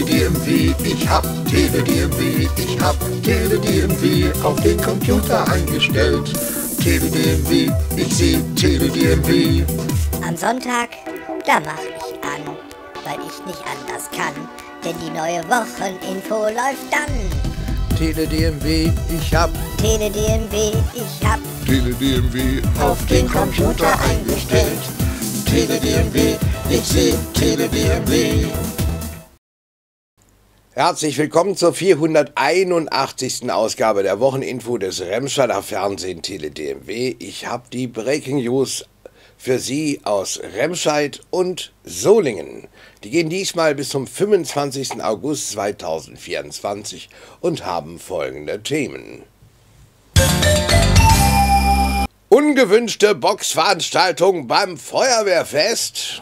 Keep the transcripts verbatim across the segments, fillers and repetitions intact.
Tele-D M V, ich hab Tele-D M V, ich hab Tele-D M V auf den Computer eingestellt. Tele-D M V, ich seh Tele-D M V. Am Sonntag, da mach ich an, weil ich nicht anders kann, denn die neue Wocheninfo läuft dann. Tele-D M V, ich hab Tele-D M V, ich hab Tele-D M V auf den Computer eingestellt. Tele-D M V, ich seh Tele-D M V. Herzlich willkommen zur vierhunderteinundachtzigsten Ausgabe der Wocheninfo des Remscheider Fernsehen Tele-D M V. Ich habe die Breaking News für Sie aus Remscheid und Solingen. Die gehen diesmal bis zum fünfundzwanzigsten August zweitausendvierundzwanzig und haben folgende Themen. Ungewünschte Boxveranstaltung beim Feuerwehrfest.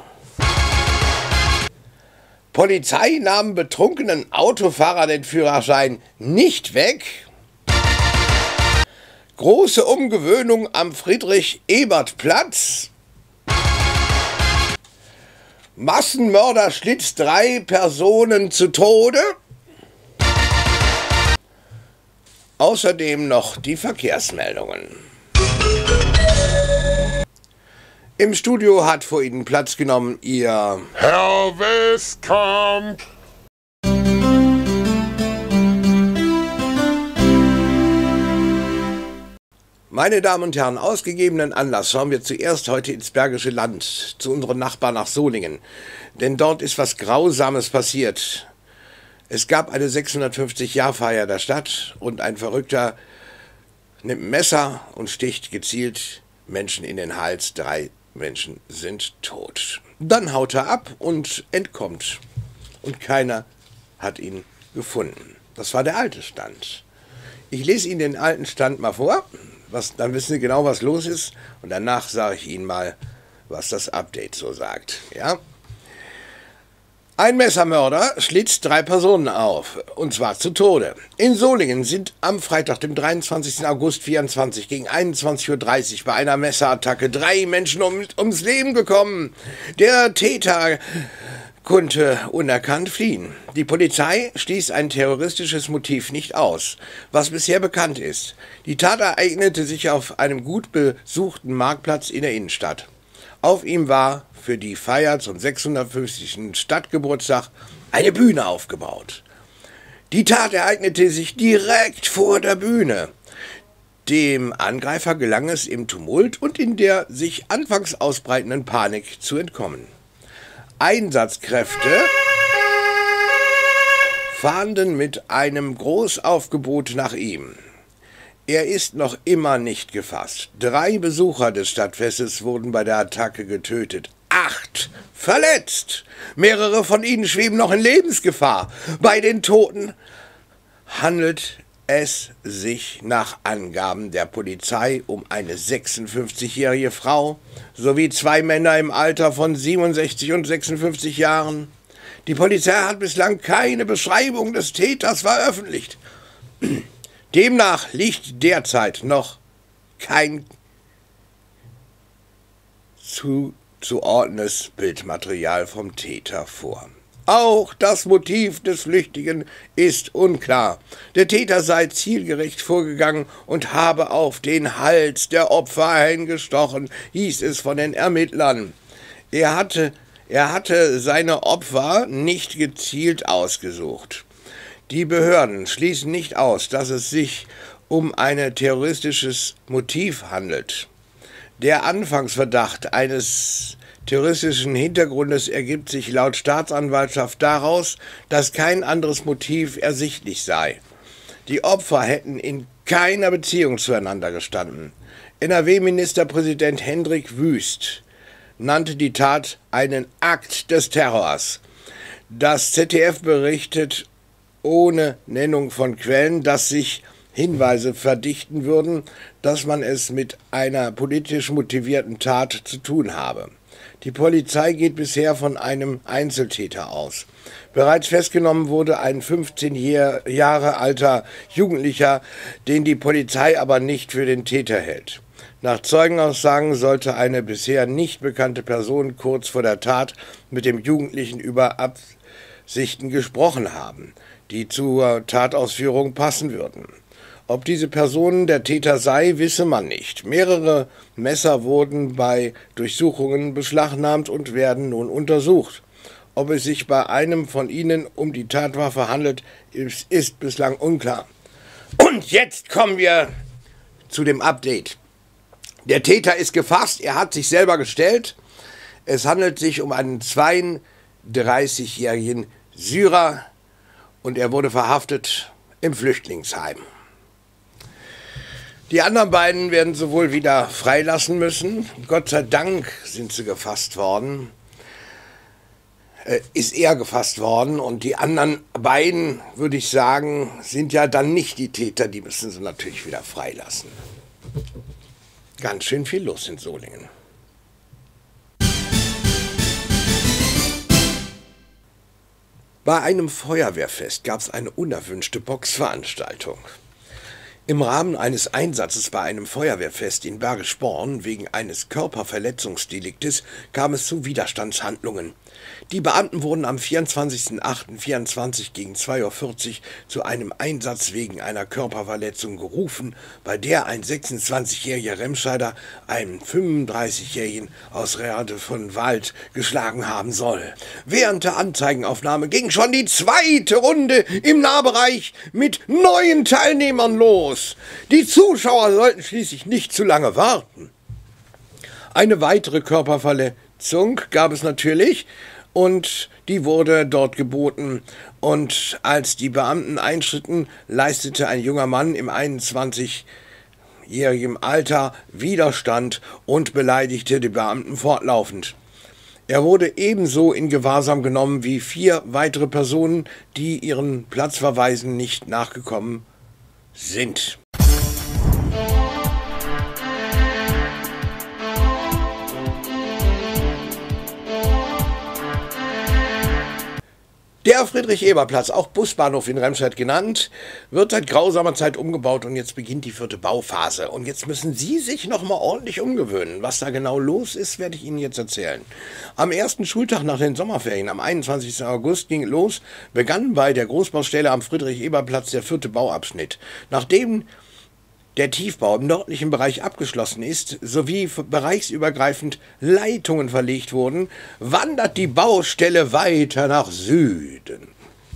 Polizei nahm betrunkenen Autofahrer den Führerschein nicht weg. Große Umgewöhnung am Friedrich-Ebert-Platz. Massenmörder schlitzt drei Personen zu Tode. Außerdem noch die Verkehrsmeldungen. Im Studio hat vor Ihnen Platz genommen Ihr Herr Westkamp. Meine Damen und Herren, ausgegebenen Anlass schauen wir zuerst heute ins Bergische Land, zu unserem Nachbarn nach Solingen. Denn dort ist was Grausames passiert. Es gab eine sechshundertfünfzig-Jahr-Feier der Stadt und ein Verrückter nimmt ein Messer und sticht gezielt Menschen in den Hals. Drei Menschen sind tot. Dann haut er ab und entkommt. Und keiner hat ihn gefunden. Das war der alte Stand. Ich lese Ihnen den alten Stand mal vor. Was, dann wissen Sie genau, was los ist. Und danach sage ich Ihnen mal, was das Update so sagt. Ja? Ein Messermörder schlitzt drei Personen auf, und zwar zu Tode. In Solingen sind am Freitag, dem dreiundzwanzigsten August vierundzwanzig, gegen einundzwanzig Uhr dreißig bei einer Messerattacke drei Menschen um, ums Leben gekommen. Der Täter konnte unerkannt fliehen. Die Polizei schließt ein terroristisches Motiv nicht aus, was bisher bekannt ist. Die Tat ereignete sich auf einem gut besuchten Marktplatz in der Innenstadt. Auf ihm war für die Feier zum sechshundertfünfzigsten Stadtgeburtstag eine Bühne aufgebaut. Die Tat ereignete sich direkt vor der Bühne. Dem Angreifer gelang es im Tumult und in der sich anfangs ausbreitenden Panik zu entkommen. Einsatzkräfte fahnden mit einem Großaufgebot nach ihm. Er ist noch immer nicht gefasst. Drei Besucher des Stadtfestes wurden bei der Attacke getötet. Acht verletzt. Mehrere von ihnen schweben noch in Lebensgefahr. Bei den Toten handelt es sich nach Angaben der Polizei um eine sechsundfünfzigjährige Frau sowie zwei Männer im Alter von siebenundsechzig und sechsundfünfzig Jahren. Die Polizei hat bislang keine Beschreibung des Täters veröffentlicht. Demnach liegt derzeit noch kein zuzuordnendes Bildmaterial vom Täter vor. Auch das Motiv des Flüchtigen ist unklar. Der Täter sei zielgerecht vorgegangen und habe auf den Hals der Opfer eingestochen, hieß es von den Ermittlern. Er hatte, er hatte seine Opfer nicht gezielt ausgesucht. Die Behörden schließen nicht aus, dass es sich um ein terroristisches Motiv handelt. Der Anfangsverdacht eines terroristischen Hintergrundes ergibt sich laut Staatsanwaltschaft daraus, dass kein anderes Motiv ersichtlich sei. Die Opfer hätten in keiner Beziehung zueinander gestanden. N R W-Ministerpräsident Hendrik Wüst nannte die Tat einen Akt des Terrors. Das Z D F berichtet ohne Nennung von Quellen, dass sich Hinweise verdichten würden, dass man es mit einer politisch motivierten Tat zu tun habe. Die Polizei geht bisher von einem Einzeltäter aus. Bereits festgenommen wurde ein fünfzehn Jahre alter Jugendlicher, den die Polizei aber nicht für den Täter hält. Nach Zeugenaussagen sollte eine bisher nicht bekannte Person kurz vor der Tat mit dem Jugendlichen über Sichten gesprochen haben, die zur Tatausführung passen würden. Ob diese Person der Täter sei, wisse man nicht. Mehrere Messer wurden bei Durchsuchungen beschlagnahmt und werden nun untersucht. Ob es sich bei einem von ihnen um die Tatwaffe handelt, ist, ist bislang unklar. Und jetzt kommen wir zu dem Update. Der Täter ist gefasst, er hat sich selber gestellt. Es handelt sich um einen zweiunddreißigjährigen Syrer und er wurde verhaftet im Flüchtlingsheim. Die anderen beiden werden sie wohl wieder freilassen müssen. Gott sei Dank sind sie gefasst worden. Äh, ist er gefasst worden. Und die anderen beiden, würde ich sagen, sind ja dann nicht die Täter. Die müssen sie natürlich wieder freilassen. Ganz schön viel los in Solingen. Bei einem Feuerwehrfest gab es eine unerwünschte Boxveranstaltung. Im Rahmen eines Einsatzes bei einem Feuerwehrfest in Bergisch Born wegen eines Körperverletzungsdeliktes kam es zu Widerstandshandlungen. Die Beamten wurden am vierundzwanzigsten achten vierundzwanzig gegen zwei Uhr vierzig zu einem Einsatz wegen einer Körperverletzung gerufen, bei der ein sechsundzwanzigjähriger Remscheider einen fünfunddreißigjährigen aus Rade von Wald geschlagen haben soll. Während der Anzeigenaufnahme ging schon die zweite Runde im Nahbereich mit neuen Teilnehmern los. Die Zuschauer sollten schließlich nicht zu lange warten. Eine weitere Körperverletzung gab es natürlich und die wurde dort geboten. Und als die Beamten einschritten, leistete ein junger Mann im einundzwanzigjährigen Alter Widerstand und beleidigte die Beamten fortlaufend. Er wurde ebenso in Gewahrsam genommen wie vier weitere Personen, die ihren Platzverweisen nicht nachgekommen sind. Der Friedrich-Eber-Platz, auch Busbahnhof in Remscheid genannt, wird seit grausamer Zeit umgebaut und jetzt beginnt die vierte Bauphase. Und jetzt müssen Sie sich noch mal ordentlich umgewöhnen. Was da genau los ist, werde ich Ihnen jetzt erzählen. Am ersten Schultag nach den Sommerferien, am einundzwanzigsten August, ging los, begann bei der Großbaustelle am Friedrich-Eber-Platz der vierte Bauabschnitt. Nachdem der Tiefbau im nördlichen Bereich abgeschlossen ist, sowie bereichsübergreifend Leitungen verlegt wurden, wandert die Baustelle weiter nach Süden.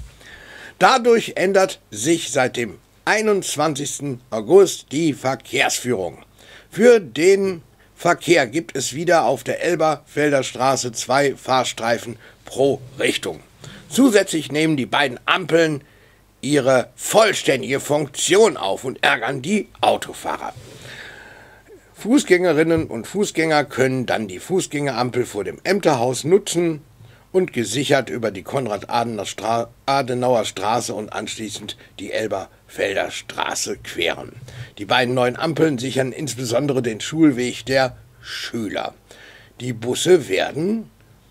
Dadurch ändert sich seit dem einundzwanzigsten August die Verkehrsführung. Für den Verkehr gibt es wieder auf der Elberfelder Straße zwei Fahrstreifen pro Richtung. Zusätzlich nehmen die beiden Ampeln ihre vollständige Funktion auf und ärgern die Autofahrer. Fußgängerinnen und Fußgänger können dann die Fußgängerampel vor dem Ämterhaus nutzen und gesichert über die Konrad-Adenauer Straße und anschließend die Elberfelder Straße queren. Die beiden neuen Ampeln sichern insbesondere den Schulweg der Schüler. Die Busse werden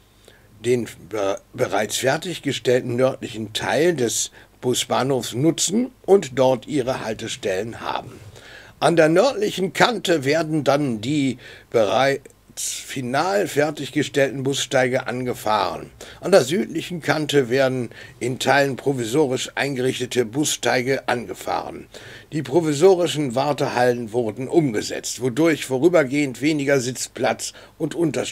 den be- bereits fertiggestellten nördlichen Teil des Busbahnhofs nutzen und dort ihre Haltestellen haben. An der nördlichen Kante werden dann die bereits final fertiggestellten Bussteige angefahren. An der südlichen Kante werden in Teilen provisorisch eingerichtete Bussteige angefahren. Die provisorischen Wartehallen wurden umgesetzt, wodurch vorübergehend weniger Sitzplatz und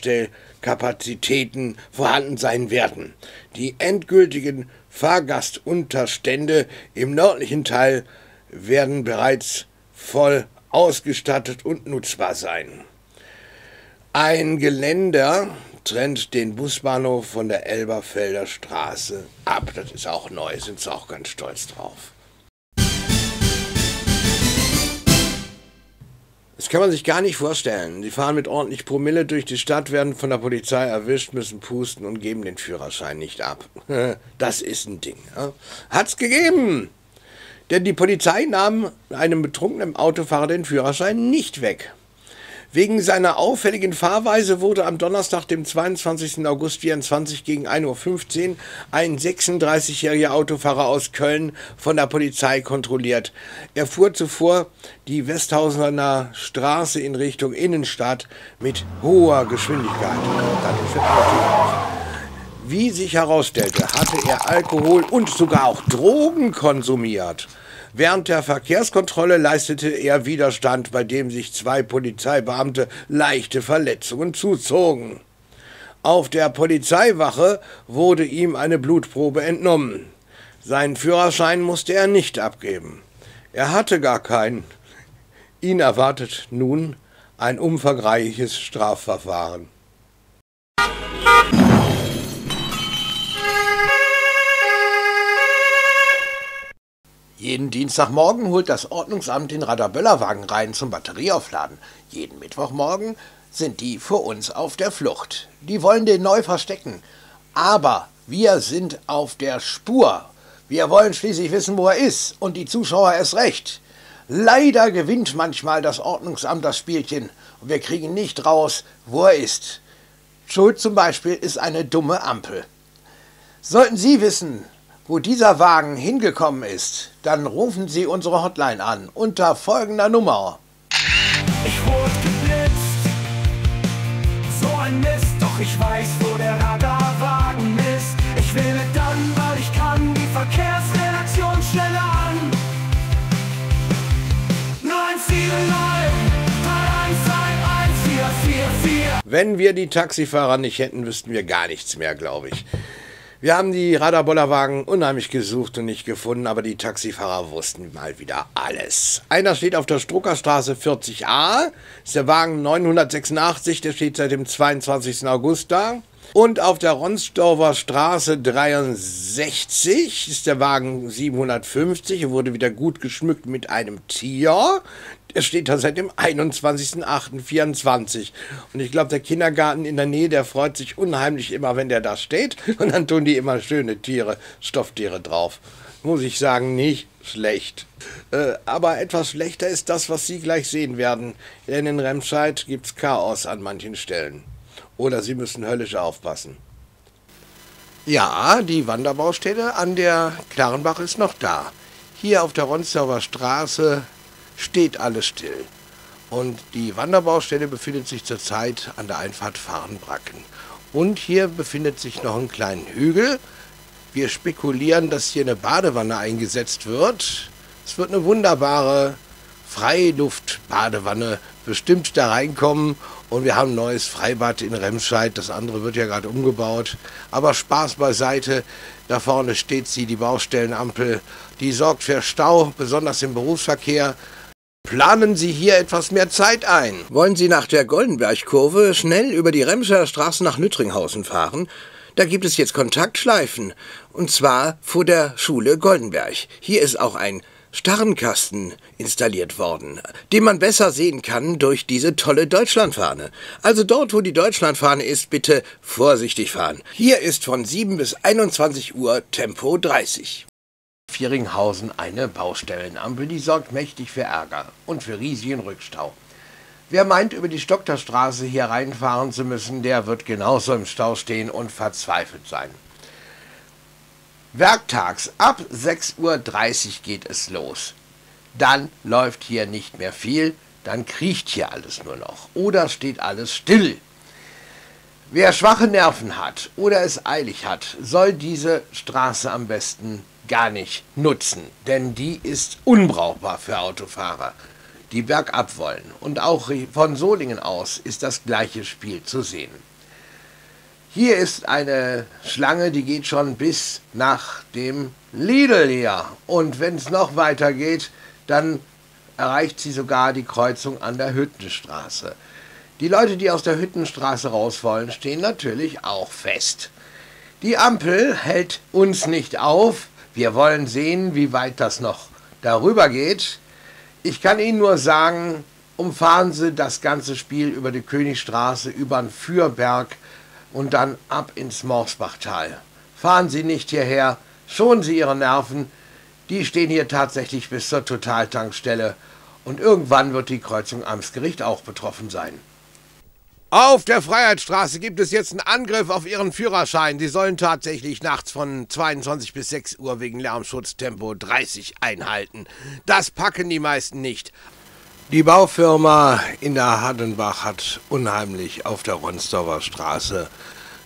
Unterstellkapazitäten vorhanden sein werden. Die endgültigen Fahrgastunterstände im nördlichen Teil werden bereits voll ausgestattet und nutzbar sein. Ein Geländer trennt den Busbahnhof von der Elberfelder Straße ab. Das ist auch neu, sind sie auch ganz stolz drauf. Das kann man sich gar nicht vorstellen. Die fahren mit ordentlich Promille durch die Stadt, werden von der Polizei erwischt, müssen pusten und geben den Führerschein nicht ab. Das ist ein Ding. Ja. Hat's gegeben. Denn die Polizei nahm einem betrunkenen Autofahrer den Führerschein nicht weg. Wegen seiner auffälligen Fahrweise wurde am Donnerstag, dem zweiundzwanzigsten August vierundzwanzig gegen ein Uhr fünfzehn ein sechsunddreißigjähriger Autofahrer aus Köln von der Polizei kontrolliert. Er fuhr zuvor die Westhausener Straße in Richtung Innenstadt mit hoher Geschwindigkeit. Wie sich herausstellte, hatte er Alkohol und sogar auch Drogen konsumiert. Während der Verkehrskontrolle leistete er Widerstand, bei dem sich zwei Polizeibeamte leichte Verletzungen zuzogen. Auf der Polizeiwache wurde ihm eine Blutprobe entnommen. Seinen Führerschein musste er nicht abgeben. Er hatte gar keinen. Ihn erwartet nun ein umfangreiches Strafverfahren. Jeden Dienstagmorgen holt das Ordnungsamt den Radar-Böller-Wagen rein zum Batterieaufladen. Jeden Mittwochmorgen sind die vor uns auf der Flucht. Die wollen den neu verstecken. Aber wir sind auf der Spur. Wir wollen schließlich wissen, wo er ist. Und die Zuschauer erst recht. Leider gewinnt manchmal das Ordnungsamt das Spielchen. Und wir kriegen nicht raus, wo er ist. Schuld zum Beispiel ist eine dumme Ampel. Sollten Sie wissen, wo dieser Wagen hingekommen ist, dann rufen Sie unsere Hotline an unter folgender Nummer. Ich wurde geblitzt, so ein Mist, doch ich weiß, wo der Radarwagen ist. Ich wähle dann, weil ich kann, die Verkehrsredaktion schneller an. neun sieben neun, drei eins eins, vier vier vier. Wenn wir die Taxifahrer nicht hätten, wüssten wir gar nichts mehr, glaube ich. Wir haben die Radar-Bollerwagen unheimlich gesucht und nicht gefunden, aber die Taxifahrer wussten mal wieder alles. Einer steht auf der Struckerstraße vierzig a, ist der Wagen neunhundertsechsundachtzig, der steht seit dem zweiundzwanzigsten August da. Und auf der Ronsdorfer Straße dreiundsechzig ist der Wagen siebenhundertfünfzig, er wurde wieder gut geschmückt mit einem Tier. Er steht da seit dem einundzwanzigsten achten vierundzwanzig. Und ich glaube, der Kindergarten in der Nähe, der freut sich unheimlich immer, wenn der da steht. Und dann tun die immer schöne Tiere, Stofftiere drauf. Muss ich sagen, nicht schlecht. Äh, aber etwas schlechter ist das, was Sie gleich sehen werden. Denn in Remscheid gibt's Chaos an manchen Stellen. Oder Sie müssen höllisch aufpassen. Ja, die Wanderbaustelle an der Klarenbach ist noch da. Hier auf der Ronsdorfer Straße steht alles still. Und die Wanderbaustelle befindet sich zurzeit an der Einfahrt Fahrenbracken. Und hier befindet sich noch ein kleiner Hügel. Wir spekulieren, dass hier eine Badewanne eingesetzt wird. Es wird eine wunderbare Freiluftbadewanne bestimmt da reinkommen. Und wir haben ein neues Freibad in Remscheid. Das andere wird ja gerade umgebaut. Aber Spaß beiseite. Da vorne steht sie, die Baustellenampel. Die sorgt für Stau, besonders im Berufsverkehr. Planen Sie hier etwas mehr Zeit ein. Wollen Sie nach der Goldenbergkurve schnell über die Remscheider Straße nach Lüttringhausen fahren? Da gibt es jetzt Kontaktschleifen. Und zwar vor der Schule Goldenberg. Hier ist auch ein Starrenkasten installiert worden, den man besser sehen kann durch diese tolle Deutschlandfahne. Also dort, wo die Deutschlandfahne ist, bitte vorsichtig fahren. Hier ist von sieben bis einundzwanzig Uhr Tempo dreißig. Vieringhausen eine Baustellenampel, die sorgt mächtig für Ärger und für riesigen Rückstau. Wer meint, über die Stockterstraße hier reinfahren zu müssen, der wird genauso im Stau stehen und verzweifelt sein. Werktags ab sechs Uhr dreißig geht es los. Dann läuft hier nicht mehr viel, dann kriecht hier alles nur noch oder steht alles still. Wer schwache Nerven hat oder es eilig hat, soll diese Straße am besten gar nicht nutzen, denn die ist unbrauchbar für Autofahrer, die bergab wollen. Und auch von Solingen aus ist das gleiche Spiel zu sehen. Hier ist eine Schlange, die geht schon bis nach dem Lidl hier. Und wenn es noch weiter geht, dann erreicht sie sogar die Kreuzung an der Hüttenstraße. Die Leute, die aus der Hüttenstraße raus wollen, stehen natürlich auch fest. Die Ampel hält uns nicht auf. Wir wollen sehen, wie weit das noch darüber geht. Ich kann Ihnen nur sagen, umfahren Sie das ganze Spiel über die Königstraße, über den Fürberg und dann ab ins Morsbachtal. Fahren Sie nicht hierher, schonen Sie Ihre Nerven. Die stehen hier tatsächlich bis zur Totaltankstelle. Und irgendwann wird die Kreuzung Amtsgericht auch betroffen sein. Auf der Freiheitsstraße gibt es jetzt einen Angriff auf Ihren Führerschein. Sie sollen tatsächlich nachts von zweiundzwanzig bis sechs Uhr wegen Lärmschutz Tempo dreißig einhalten. Das packen die meisten nicht. Die Baufirma in der Hadenbach hat unheimlich auf der Ronsdorfer Straße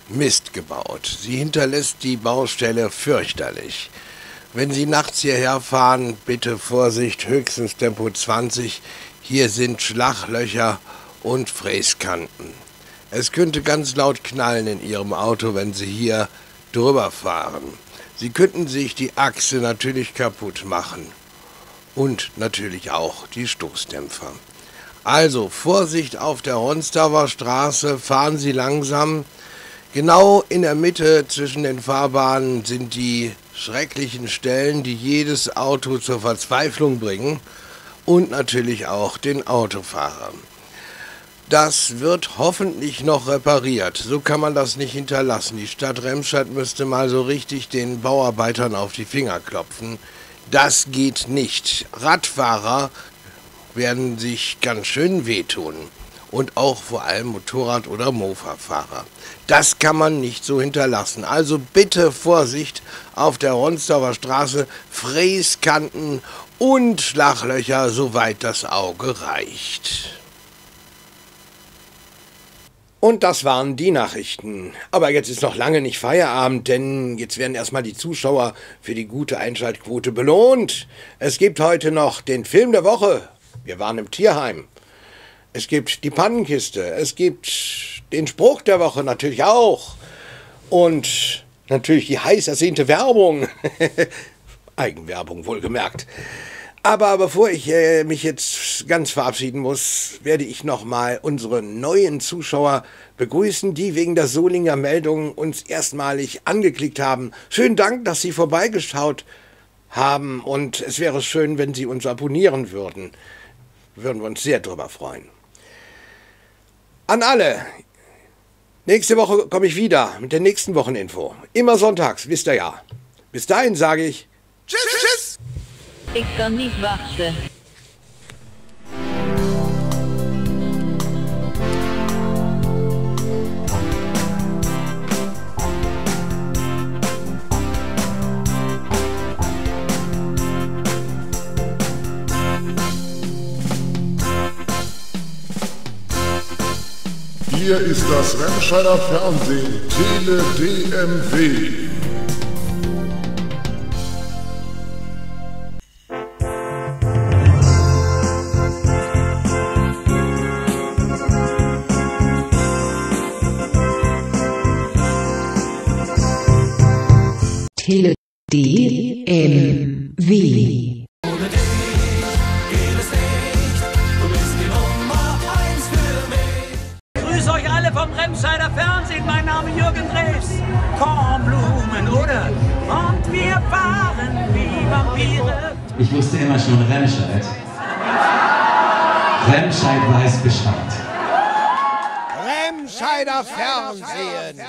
Mist gebaut. Sie hinterlässt die Baustelle fürchterlich. Wenn Sie nachts hierher fahren, bitte Vorsicht, höchstens Tempo zwanzig. Hier sind Schlaglöcher und Fräskanten. Es könnte ganz laut knallen in Ihrem Auto, wenn Sie hier drüber fahren. Sie könnten sich die Achse natürlich kaputt machen. Und natürlich auch die Stoßdämpfer. Also Vorsicht auf der Honstaver Straße, fahren Sie langsam. Genau in der Mitte zwischen den Fahrbahnen sind die schrecklichen Stellen, die jedes Auto zur Verzweiflung bringen und natürlich auch den Autofahrer. Das wird hoffentlich noch repariert. So kann man das nicht hinterlassen. Die Stadt Remscheid müsste mal so richtig den Bauarbeitern auf die Finger klopfen. Das geht nicht. Radfahrer werden sich ganz schön wehtun. Und auch vor allem Motorrad- oder Mofa-Fahrer. Das kann man nicht so hinterlassen. Also bitte Vorsicht auf der Honstaver Straße, Fräskanten und Schlaglöcher, soweit das Auge reicht. Und das waren die Nachrichten. Aber jetzt ist noch lange nicht Feierabend, denn jetzt werden erstmal die Zuschauer für die gute Einschaltquote belohnt. Es gibt heute noch den Film der Woche. Wir waren im Tierheim. Es gibt die Pannenkiste. Es gibt den Spruch der Woche natürlich auch. Und natürlich die heiß ersehnte Werbung. Eigenwerbung wohlgemerkt. Aber bevor ich äh, mich jetzt ganz verabschieden muss, werde ich nochmal unsere neuen Zuschauer begrüßen, die wegen der Solinger Meldung uns erstmalig angeklickt haben. Schönen Dank, dass Sie vorbeigeschaut haben und es wäre schön, wenn Sie uns abonnieren würden. Würden wir uns sehr drüber freuen. An alle, nächste Woche komme ich wieder mit der nächsten Wocheninfo. Immer sonntags, wisst ihr ja. Bis dahin sage ich Tschüss, tschüss. Ik kan niet wachten. Hier ist das Remscheider Fernsehen, Tele D M W. Tele D M W. Ohne dich geht es nicht, du bist die Nummer eins für mich. Ich grüße euch alle vom Remscheider Fernsehen, mein Name Jürgen Drews. Kornblumen, oder? Und wir waren wie Vampire. Ich wusste immer schon Remscheid. Remscheid weiß Bescheid. Remscheider Fernsehen.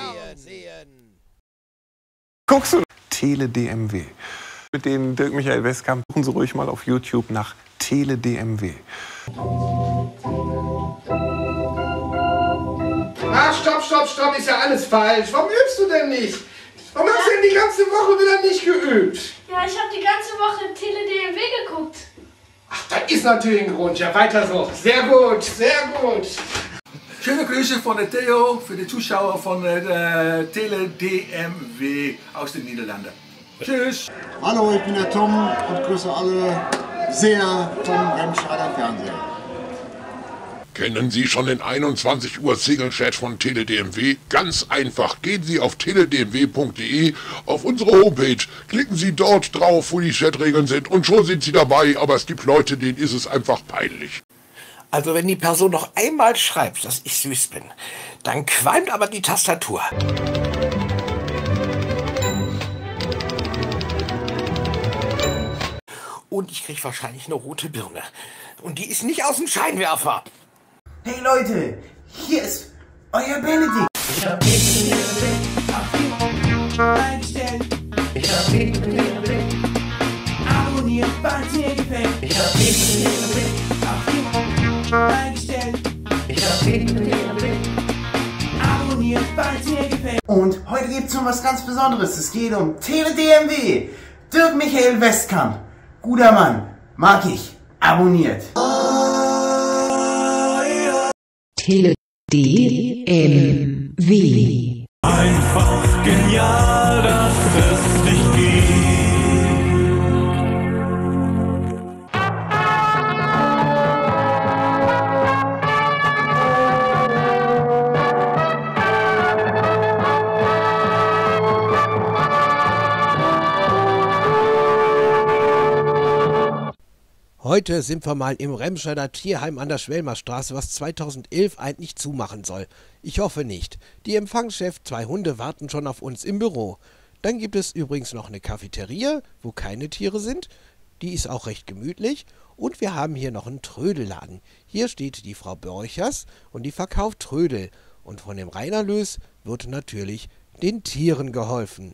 Guckst du? Tele D M W. Mit dem Dirk Michael Westkamp suchen Sie ruhig mal auf YouTube nach Tele D M W. Ah, stopp, stopp, stopp, ist ja alles falsch. Warum übst du denn nicht? Warum hast du denn die ganze Woche wieder nicht geübt? Ja, ich habe die ganze Woche Tele D M W geguckt. Ach, da ist natürlich ein Grund. Ja, weiter so. Sehr gut, sehr gut. Schöne Grüße von der Theo für die Zuschauer von der Tele D M W aus den Niederlanden. Tschüss! Hallo, ich bin der Tom und grüße alle sehr vom Remscheider Fernsehen. Kennen Sie schon den einundzwanzig Uhr Single-Chat von Tele D M W? Ganz einfach. Gehen Sie auf tele d m w punkt d e auf unsere Homepage. Klicken Sie dort drauf, wo die Chatregeln sind und schon sind Sie dabei. Aber es gibt Leute, denen ist es einfach peinlich. Also wenn die Person noch einmal schreibt, dass ich süß bin, dann qualmt aber die Tastatur. Und ich krieg wahrscheinlich eine rote Birne. Und die ist nicht aus dem Scheinwerfer. Hey Leute, hier ist euer Benedikt. Ich hab dich auf die eingestellt. Ich hab dich abonniert, weil es dir gefällt. Ich hab dich auf die eingestellt. Ich hab dich abonniert, weil es dir gefällt. Und heute gibt es um was ganz Besonderes. Es geht um Tele D M W. Dirk Michael Westkamp. Guter Mann. Mag ich. Abonniert. Tele D M W. einfach genial, dass es dich gibt. Heute sind wir mal im Remscheider Tierheim an der Schwelmerstraße, was zweitausendelf eigentlich zumachen soll. Ich hoffe nicht. Die Empfangschef, zwei Hunde warten schon auf uns im Büro. Dann gibt es übrigens noch eine Cafeteria, wo keine Tiere sind. Die ist auch recht gemütlich. Und wir haben hier noch einen Trödelladen. Hier steht die Frau Borchers und die verkauft Trödel. Und von dem Reinerlös wird natürlich den Tieren geholfen.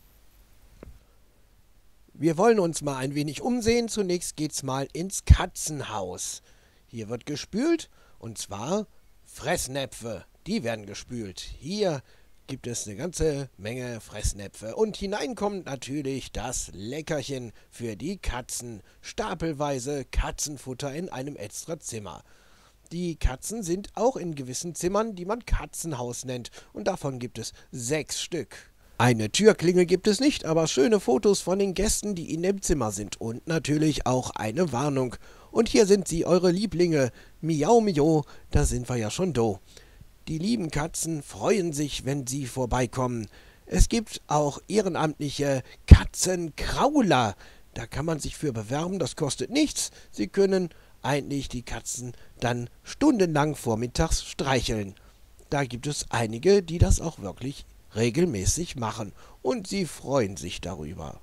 Wir wollen uns mal ein wenig umsehen. Zunächst geht's mal ins Katzenhaus. Hier wird gespült, und zwar Fressnäpfe. Die werden gespült. Hier gibt es eine ganze Menge Fressnäpfe. Und hinein kommt natürlich das Leckerchen für die Katzen. Stapelweise Katzenfutter in einem extra Zimmer. Die Katzen sind auch in gewissen Zimmern, die man Katzenhaus nennt. Und davon gibt es sechs Stück. Eine Türklingel gibt es nicht, aber schöne Fotos von den Gästen, die in dem Zimmer sind. Und natürlich auch eine Warnung. Und hier sind sie, eure Lieblinge. Miau, miau, da sind wir ja schon do. Die lieben Katzen freuen sich, wenn sie vorbeikommen. Es gibt auch ehrenamtliche Katzenkrauler. Da kann man sich für bewerben, das kostet nichts. Sie können eigentlich die Katzen dann stundenlang vormittags streicheln. Da gibt es einige, die das auch wirklich regelmäßig machen, und sie freuen sich darüber.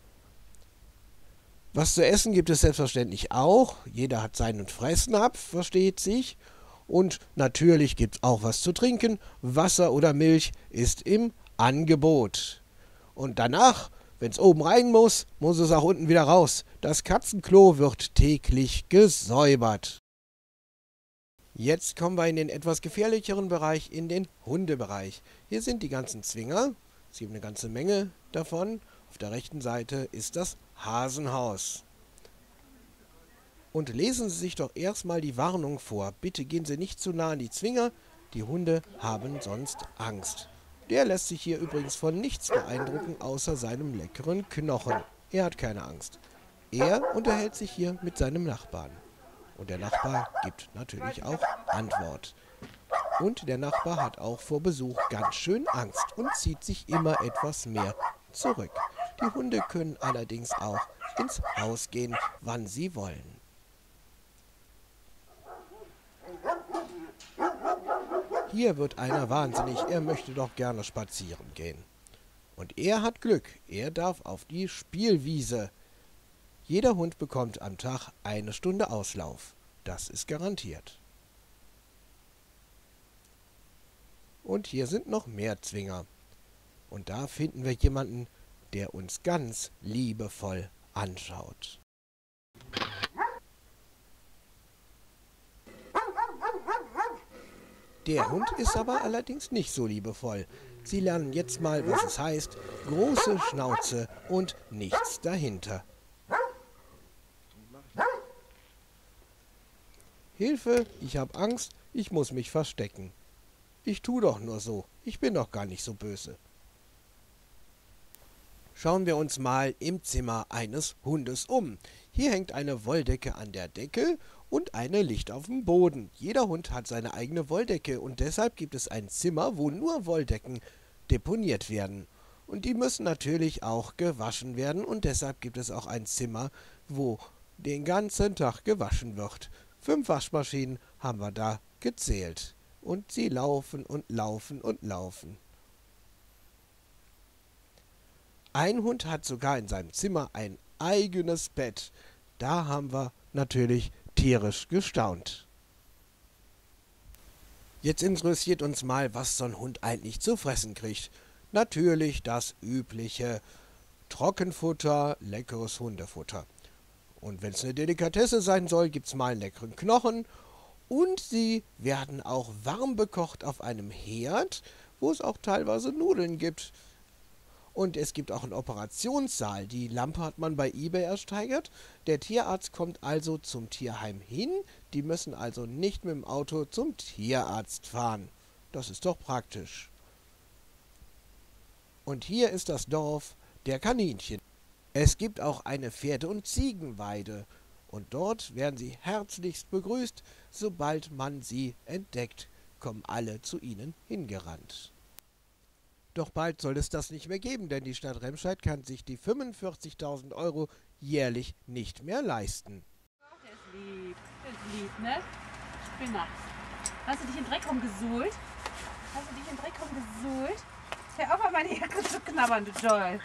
Was zu essen gibt es selbstverständlich auch. Jeder hat seinen Fressnapf, versteht sich. Und natürlich gibt es auch was zu trinken. Wasser oder Milch ist im Angebot. Und danach, wenn es oben rein muss, muss es auch unten wieder raus. Das Katzenklo wird täglich gesäubert. Jetzt kommen wir in den etwas gefährlicheren Bereich, in den Hundebereich. Hier sind die ganzen Zwinger. Es gibt eine ganze Menge davon. Auf der rechten Seite ist das Hasenhaus. Und lesen Sie sich doch erstmal die Warnung vor. Bitte gehen Sie nicht zu nah an die Zwinger. Die Hunde haben sonst Angst. Der lässt sich hier übrigens von nichts beeindrucken, außer seinem leckeren Knochen. Er hat keine Angst. Er unterhält sich hier mit seinem Nachbarn. Und der Nachbar gibt natürlich auch Antwort. Und der Nachbar hat auch vor Besuch ganz schön Angst und zieht sich immer etwas mehr zurück. Die Hunde können allerdings auch ins Haus gehen, wann sie wollen. Hier wird einer wahnsinnig, er möchte doch gerne spazieren gehen. Und er hat Glück, er darf auf die Spielwiese. Jeder Hund bekommt am Tag eine Stunde Auslauf. Das ist garantiert. Und hier sind noch mehr Zwinger. Und da finden wir jemanden, der uns ganz liebevoll anschaut. Der Hund ist aber allerdings nicht so liebevoll. Sie lernen jetzt mal, was es heißt, große Schnauze und nichts dahinter. Hilfe, ich habe Angst, ich muss mich verstecken. Ich tu doch nur so, ich bin doch gar nicht so böse. Schauen wir uns mal im Zimmer eines Hundes um. Hier hängt eine Wolldecke an der Decke und eine Licht auf dem Boden. Jeder Hund hat seine eigene Wolldecke und deshalb gibt es ein Zimmer, wo nur Wolldecken deponiert werden. Und die müssen natürlich auch gewaschen werden und deshalb gibt es auch ein Zimmer, wo den ganzen Tag gewaschen wird. Fünf Waschmaschinen haben wir da gezählt. Und sie laufen und laufen und laufen. Ein Hund hat sogar in seinem Zimmer ein eigenes Bett. Da haben wir natürlich tierisch gestaunt. Jetzt interessiert uns mal, was so ein Hund eigentlich zu fressen kriegt. Natürlich das übliche Trockenfutter, leckeres Hundefutter. Und wenn es eine Delikatesse sein soll, gibt es mal einen leckeren Knochen. Und sie werden auch warm bekocht auf einem Herd, wo es auch teilweise Nudeln gibt. Und es gibt auch einen Operationssaal. Die Lampe hat man bei eBay ersteigert. Der Tierarzt kommt also zum Tierheim hin. Die müssen also nicht mit dem Auto zum Tierarzt fahren. Das ist doch praktisch. Und hier ist das Dorf der Kaninchen. Es gibt auch eine Pferde- und Ziegenweide. Und dort werden sie herzlichst begrüßt. Sobald man sie entdeckt, kommen alle zu ihnen hingerannt. Doch bald soll es das nicht mehr geben, denn die Stadt Remscheid kann sich die fünfundvierzigtausend Euro jährlich nicht mehr leisten. Der ist lieb, der ist lieb, ne? Ich bin nass. Hast du dich in Dreck rumgesuhlt? Hast du dich in Dreck rumgesuhlt? Hör auf, mal meine Jacke zu knabbern, du Joel.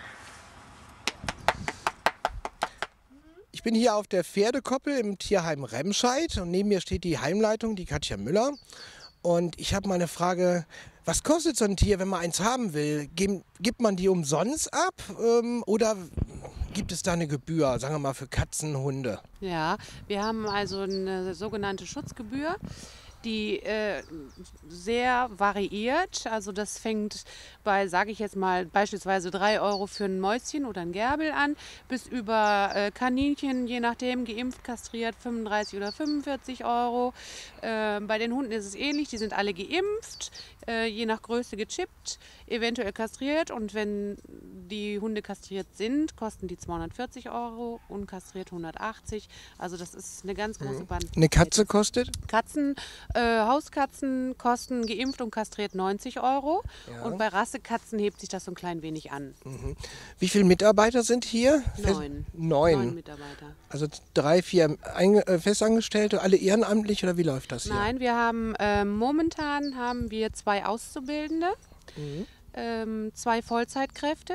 Ich bin hier auf der Pferdekoppel im Tierheim Remscheid und neben mir steht die Heimleitung, die Katja Müller. Und ich habe mal eine Frage, was kostet so ein Tier, wenn man eins haben will? Geben, gibt man die umsonst ab ähm, oder gibt es da eine Gebühr, sagen wir mal für Katzen, Hunde? Ja, wir haben also eine sogenannte Schutzgebühr, die äh, sehr variiert. Also das fängt bei, sage ich jetzt mal, beispielsweise drei Euro für ein Mäuschen oder ein Gerbel an, bis über äh, Kaninchen, je nachdem, geimpft, kastriert, fünfunddreißig oder fünfundvierzig Euro. Äh, bei den Hunden ist es ähnlich, die sind alle geimpft, äh, je nach Größe gechippt, eventuell kastriert. Und wenn die Hunde kastriert sind, kosten die zweihundertvierzig Euro, unkastriert hundertachtzig. Also das ist eine ganz große Bandbreite. Eine Katze kostet? Katzen, äh, Hauskatzen kosten geimpft und kastriert neunzig Euro. Ja. Und bei Rassekatzen hebt sich das so ein klein wenig an. Mhm. Wie viele Mitarbeiter sind hier? Neun. Neun. Neun Mitarbeiter. Also drei, vier Einge äh, Festangestellte, alle ehrenamtlich oder wie läuft das hier? Nein, wir haben äh, momentan haben wir zwei Auszubildende, Mhm. ähm, zwei Vollzeitkräfte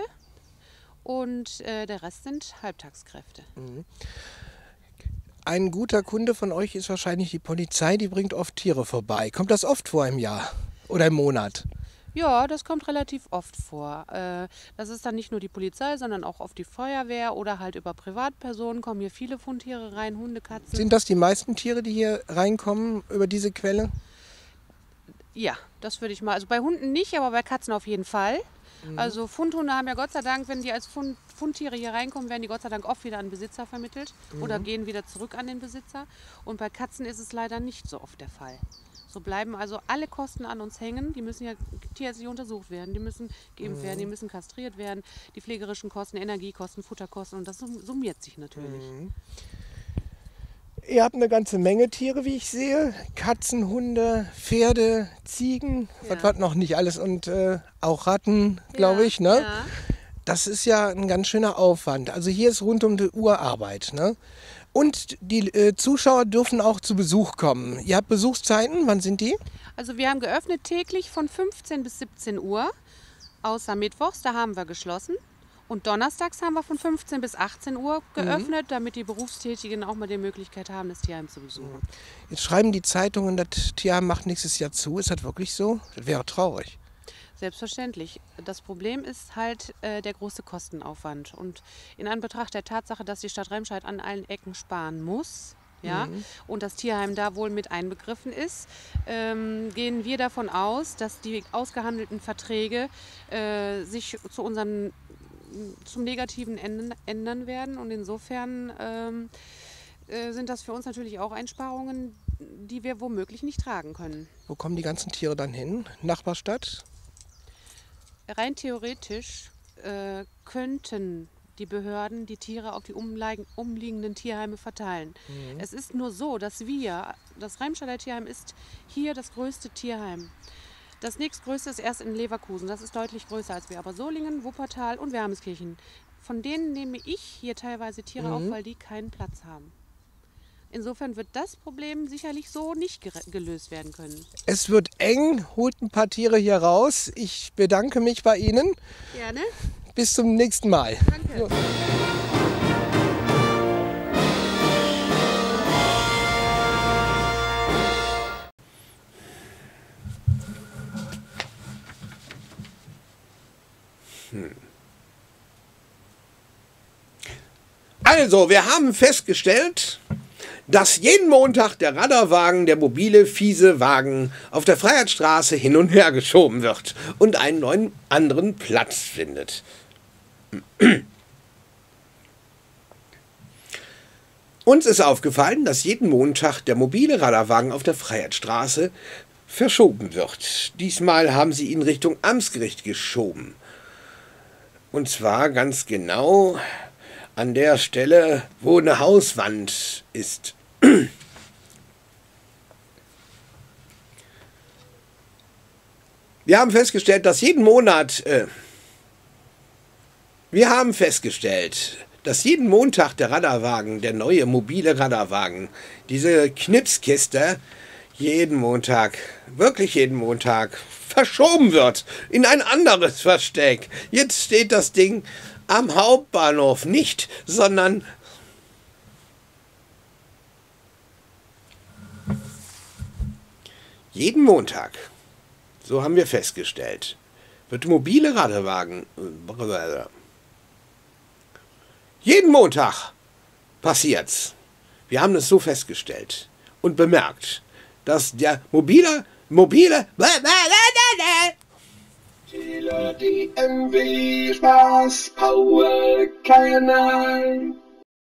und äh, der Rest sind Halbtagskräfte. Mhm. Ein guter Kunde von euch ist wahrscheinlich die Polizei, die bringt oft Tiere vorbei. Kommt das oft vor im Jahr oder im Monat? Ja, das kommt relativ oft vor. Äh, das ist dann nicht nur die Polizei, sondern auch oft die Feuerwehr oder halt über Privatpersonen kommen hier viele Fundtiere rein, Hunde, Katzen. Sind das die meisten Tiere, die hier reinkommen über diese Quelle? Ja, das würde ich mal. Also bei Hunden nicht, aber bei Katzen auf jeden Fall. Mhm. Also Fundhunde haben ja Gott sei Dank, wenn die als Fund, Fundtiere hier reinkommen, werden die Gott sei Dank oft wieder an Besitzer vermittelt Mhm. oder gehen wieder zurück an den Besitzer. Und bei Katzen ist es leider nicht so oft der Fall. So bleiben also alle Kosten an uns hängen. Die müssen ja tierärztlich untersucht werden, die müssen geimpft Mhm. werden, die müssen kastriert werden. Die pflegerischen Kosten, Energiekosten, Futterkosten und das summiert sich natürlich. Mhm. Ihr habt eine ganze Menge Tiere, wie ich sehe. Katzen, Hunde, Pferde, Ziegen, Ja. was war noch nicht alles und äh, auch Ratten, glaube Ja, ich. Ne? ja. Das ist ja ein ganz schöner Aufwand. Also hier ist rund um die Uhr Arbeit. Ne? Und die äh, Zuschauer dürfen auch zu Besuch kommen. Ihr habt Besuchszeiten, wann sind die? Also wir haben geöffnet täglich von fünfzehn bis siebzehn Uhr, außer Mittwochs, da haben wir geschlossen. Und donnerstags haben wir von fünfzehn bis achtzehn Uhr geöffnet, mhm. damit die Berufstätigen auch mal die Möglichkeit haben, das Tierheim zu besuchen. Jetzt schreiben die Zeitungen, das Tierheim macht nächstes Jahr zu. Ist das wirklich so? Das wäre traurig. Selbstverständlich. Das Problem ist halt äh, der große Kostenaufwand. Und in Anbetracht der Tatsache, dass die Stadt Remscheid an allen Ecken sparen muss, ja, Mhm. und das Tierheim da wohl mit einbegriffen ist, ähm, gehen wir davon aus, dass die ausgehandelten Verträge äh, sich zu unseren zum Negativen ändern, ändern werden. Und insofern ähm, äh, sind das für uns natürlich auch Einsparungen, die wir womöglich nicht tragen können. Wo kommen die ganzen Tiere dann hin? Nachbarstadt? Rein theoretisch äh, könnten die Behörden die Tiere auf die umleigen, umliegenden Tierheime verteilen. Mhm. Es ist nur so, dass wir, das Remscheider Tierheim ist hier das größte Tierheim. Das nächstgrößte ist erst in Leverkusen, das ist deutlich größer als wir. Aber Solingen, Wuppertal und Wermeskirchen, von denen nehme ich hier teilweise Tiere Mhm. auf, weil die keinen Platz haben. Insofern wird das Problem sicherlich so nicht gelöst werden können. Es wird eng, holt ein paar Tiere hier raus. Ich bedanke mich bei Ihnen. Gerne. Bis zum nächsten Mal. Danke. So. Hm. Also, wir haben festgestellt, dass jeden Montag der Radarwagen, der mobile, fiese Wagen, auf der Freiheitsstraße hin und her geschoben wird und einen neuen anderen Platz findet. Uns ist aufgefallen, dass jeden Montag der mobile Radarwagen auf der Freiheitsstraße verschoben wird. Diesmal haben sie ihn Richtung Amtsgericht geschoben. Und zwar ganz genau an der Stelle, wo eine Hauswand ist. Wir haben festgestellt, dass jeden Monat, äh, wir haben festgestellt, dass jeden Montag der Radarwagen, der neue mobile Radarwagen, diese Knipskiste, jeden Montag, wirklich jeden Montag, verschoben wird in ein anderes Versteck. Jetzt steht das Ding am Hauptbahnhof nicht, sondern jeden Montag, so haben wir festgestellt, wird mobile Radarwagen, jeden Montag passiert's. Wir haben es so festgestellt und bemerkt, dass der mobile, mobile, Tele D M V Spaß Power Kanal.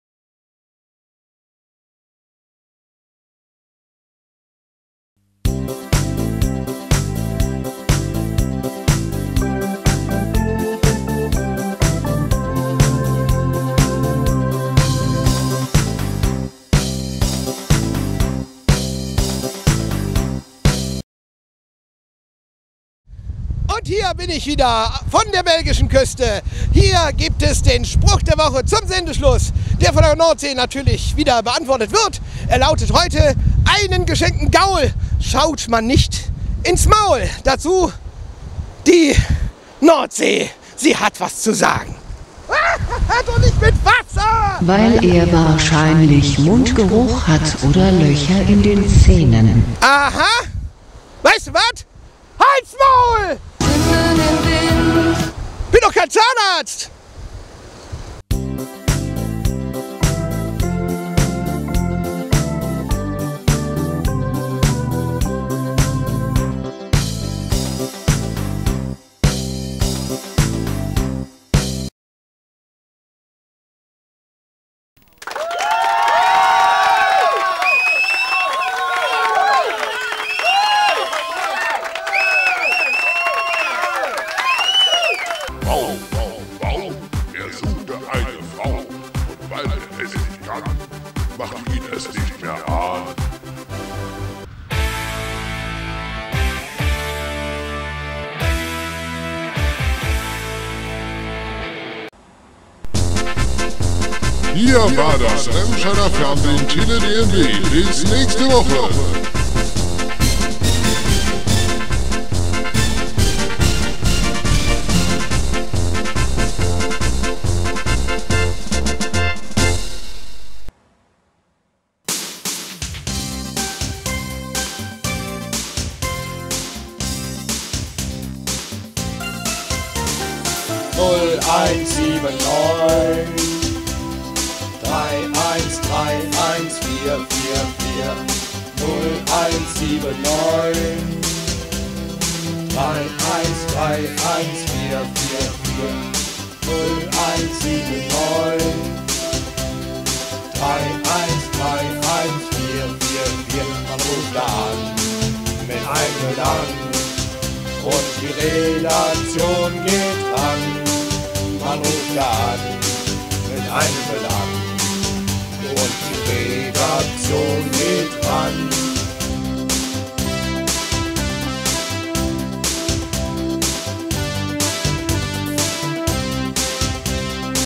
Und hier bin ich wieder von der belgischen Küste. Hier gibt es den Spruch der Woche zum Sendeschluss, der von der Nordsee natürlich wieder beantwortet wird. Er lautet heute: einen geschenkten Gaul schaut man nicht ins Maul. Dazu die Nordsee. Sie hat was zu sagen. Doch nicht mit Wasser! Weil er wahrscheinlich Mundgeruch hat oder Löcher in den Zähnen. Aha! Weißt du was? Halt's Maul! Bin doch kein Zahnarzt! Hier war das Remscheider Fernsehen Tele D M V. Bis nächste Woche. null eins sieben neun drei eins drei eins vier vier vier null eins sieben neun drei eins drei eins vier vier vier null eins sieben neun drei eins drei eins vier vier vier. Man ruft da an mit einem Belang und die Relation geht ran. Man ruft da an mit einem Belang und die Redaktion geht ran.